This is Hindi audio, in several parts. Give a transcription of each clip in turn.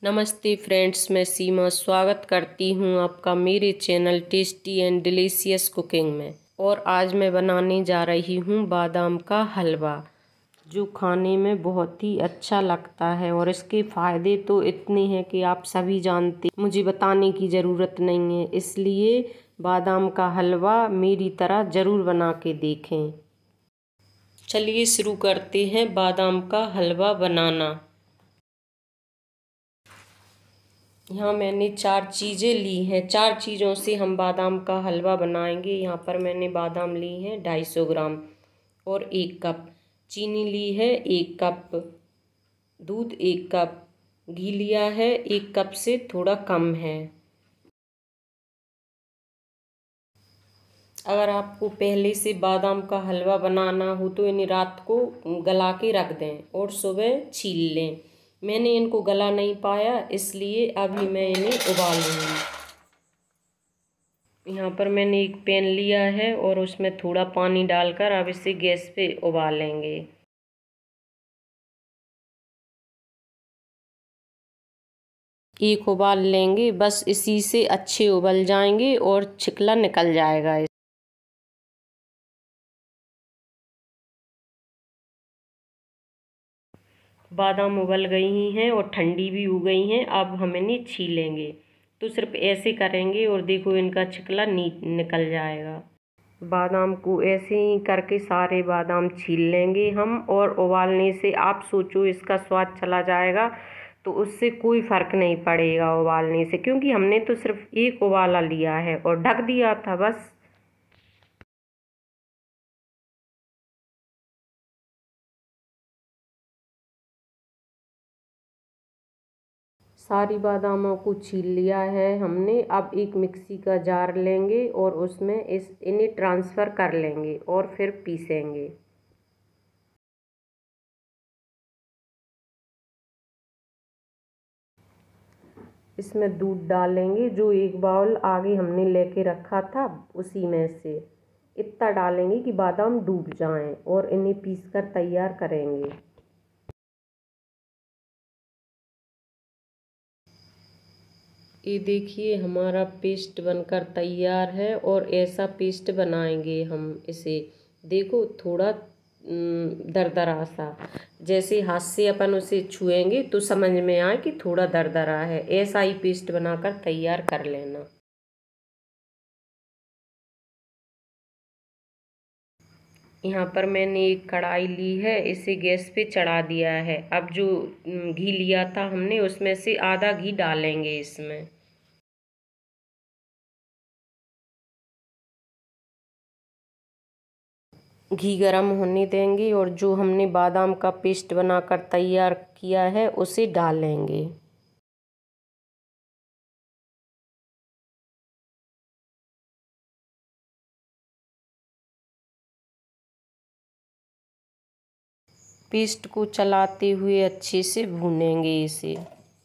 नमस्ते फ्रेंड्स, मैं सीमा स्वागत करती हूँ आपका मेरे channel tasty and delicious cooking में। और आज मैं बनाने जा रही हूँ बादाम का हलवा, जो खाने में बहुत ही अच्छा लगता है। और इसके फ़ायदे तो इतने हैं कि आप सभी जानते, मुझे बताने की ज़रूरत नहीं है। इसलिए बादाम का हलवा मेरी तरह ज़रूर बना के देखें। चलिए शुरू करते हैं बादाम का हलवा बनाना। यहाँ मैंने 4 चीज़ें ली हैं। 4 चीज़ों से हम बादाम का हलवा बनाएंगे। यहाँ पर मैंने बादाम ली हैं 250 ग्राम और 1 कप, चीनी ली है 1 कप, दूध 1 कप, घी लिया है 1 कप से थोड़ा कम है। अगर आपको पहले से बादाम का हलवा बनाना हो तो इन्हें रात को गला के रख दें और सुबह छील लें। मैंने इनको गला नहीं पाया, इसलिए अभी मैं इन्हें उबाल लूँगी। यहाँ पर मैंने एक पैन लिया है और उसमें थोड़ा पानी डालकर अब इसे गैस पे उबालेंगे। एक उबाल लेंगे, बस इसी से अच्छे उबल जाएंगे और छिकला निकल जाएगा। बादाम उबल गई हैं और ठंडी भी हो गई हैं। अब हम इन्हें छीलेंगे, तो सिर्फ ऐसे करेंगे और देखो इनका छिकला निकल जाएगा। बादाम को ऐसे ही करके सारे बादाम छील लेंगे हम। और उबालने से आप सोचो इसका स्वाद चला जाएगा, तो उससे कोई फ़र्क नहीं पड़ेगा उबालने से, क्योंकि हमने तो सिर्फ एक उबाला लिया है और ढक दिया था बस। सारी बादामों को छील लिया है हमने। अब एक मिक्सी का जार लेंगे और उसमें इन्हें ट्रांसफ़र कर लेंगे और फिर पीसेंगे। इसमें दूध डालेंगे, जो 1 बाउल आगे हमने लेके रखा था उसी में से इतना डालेंगे कि बादाम डूब जाएं और इन्हें पीसकर तैयार करेंगे। ये देखिए हमारा पेस्ट बनकर तैयार है और ऐसा पेस्ट बनाएंगे हम इसे। देखो थोड़ा दरदरा सा, जैसे हाथ से अपन उसे छुएंगे तो समझ में आए कि थोड़ा दरदरा है, ऐसा ही पेस्ट बनाकर तैयार कर लेना। यहाँ पर मैंने एक कढ़ाई ली है, इसे गैस पे चढ़ा दिया है। अब जो घी लिया था हमने उसमें से आधा घी डालेंगे इसमें। घी गरम होने देंगे और जो हमने बादाम का पेस्ट बनाकर तैयार किया है उसे डालेंगे। पेस्ट को चलाते हुए अच्छे से भूनेंगे इसे।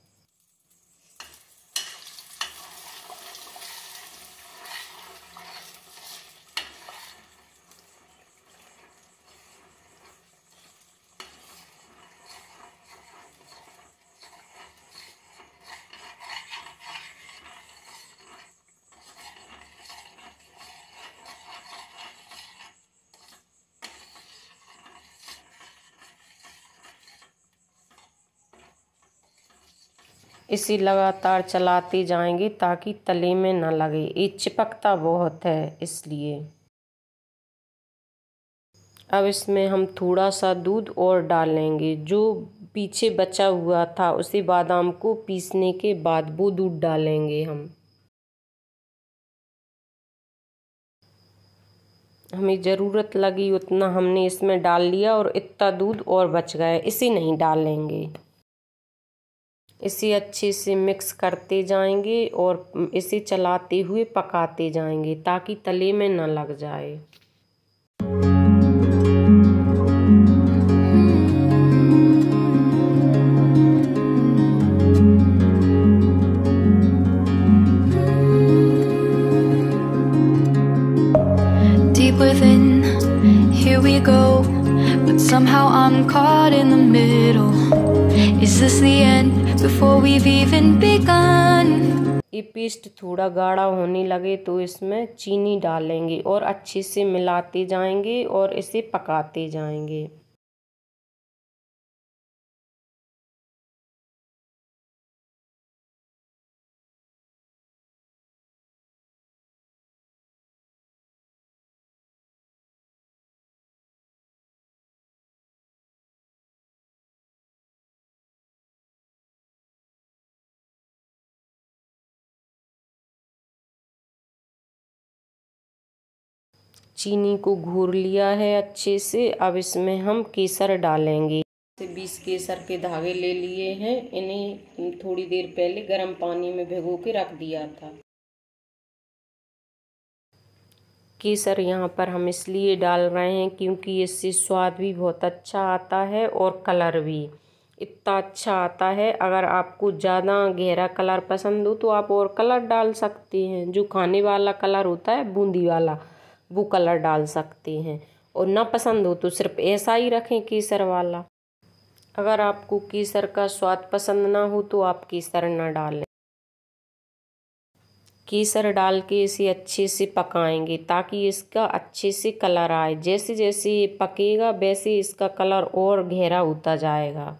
इसे लगातार चलाते जाएंगे ताकि तले में न लगे, ये चिपकता बहुत है इसलिए। अब इसमें हम थोड़ा सा दूध और डालेंगे, जो पीछे बचा हुआ था उसे बादाम को पीसने के बाद वो दूध डालेंगे हम। हमें ज़रूरत लगी उतना हमने इसमें डाल लिया और इतना दूध और बच गया, इसे नहीं डालेंगे। इसे अच्छे से मिक्स करते जाएंगे और इसे चलाते हुए पकाते जाएंगे ताकि तले में न लग जाए। Deep within, here we go, but somehow I'm caught in the middle. Is this the end before we've even begun. ये पेस्ट थोड़ा गाढ़ा होने लगे तो इसमें चीनी डालेंगे और अच्छे से मिलाते जाएंगे और इसे पकाते जाएंगे। चीनी को घोर लिया है अच्छे से। अब इसमें हम केसर डालेंगे। 20 केसर के धागे ले लिए हैं। इन्हें थोड़ी देर पहले गर्म पानी में भिगो के रख दिया था। केसर यहाँ पर हम इसलिए डाल रहे हैं क्योंकि इससे स्वाद भी बहुत अच्छा आता है और कलर भी इतना अच्छा आता है। अगर आपको ज़्यादा गहरा कलर पसंद हो तो आप और कलर डाल सकते हैं। जो खाने वाला कलर होता है बूंदी वाला, वो कलर डाल सकते हैं। और ना पसंद हो तो सिर्फ ऐसा ही रखें केसर वाला। अगर आपको केसर का स्वाद पसंद ना हो तो आप केसर ना डालें। केसर डाल के इसे अच्छे से पकाएंगे ताकि इसका अच्छे से कलर आए। जैसे जैसे ये पकेगा वैसे इसका कलर और गहरा होता जाएगा।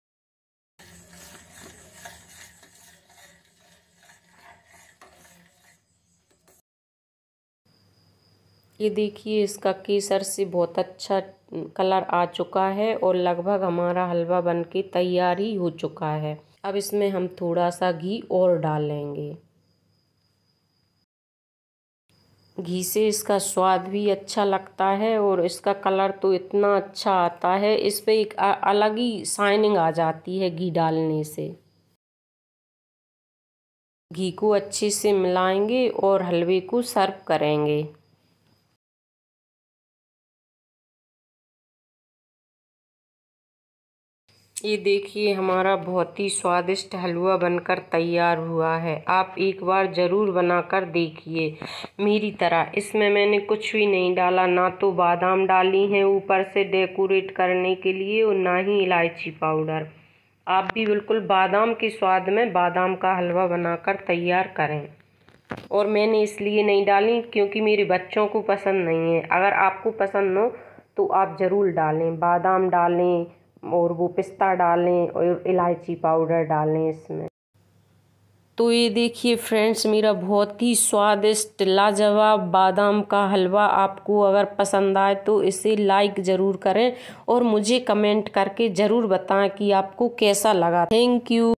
ये देखिए इसका केसर से बहुत अच्छा कलर आ चुका है और लगभग हमारा हलवा बनके तैयार ही हो चुका है। अब इसमें हम थोड़ा सा घी और डालेंगे। घी से इसका स्वाद भी अच्छा लगता है और इसका कलर तो इतना अच्छा आता है। इस पे एक अलग ही शाइनिंग आ जाती है घी डालने से। घी को अच्छे से मिलाएंगे और हलवे को सर्व करेंगे। ये देखिए हमारा बहुत ही स्वादिष्ट हलवा बनकर तैयार हुआ है। आप एक बार ज़रूर बनाकर देखिए मेरी तरह। इसमें मैंने कुछ भी नहीं डाला, ना तो बादाम डाली हैं ऊपर से डेकोरेट करने के लिए और ना ही इलायची पाउडर। आप भी बिल्कुल बादाम के स्वाद में बादाम का हलवा बनाकर तैयार करें। और मैंने इसलिए नहीं डाली क्योंकि मेरे बच्चों को पसंद नहीं है। अगर आपको पसंद हो तो आप ज़रूर डालें, बादाम डालें और वो पिस्ता डालें और इलायची पाउडर डालें इसमें। तो ये देखिए फ्रेंड्स, मेरा बहुत ही स्वादिष्ट लाजवाब बादाम का हलवा आपको अगर पसंद आए तो इसे लाइक ज़रूर करें और मुझे कमेंट करके ज़रूर बताएं कि आपको कैसा लगा। Thank you.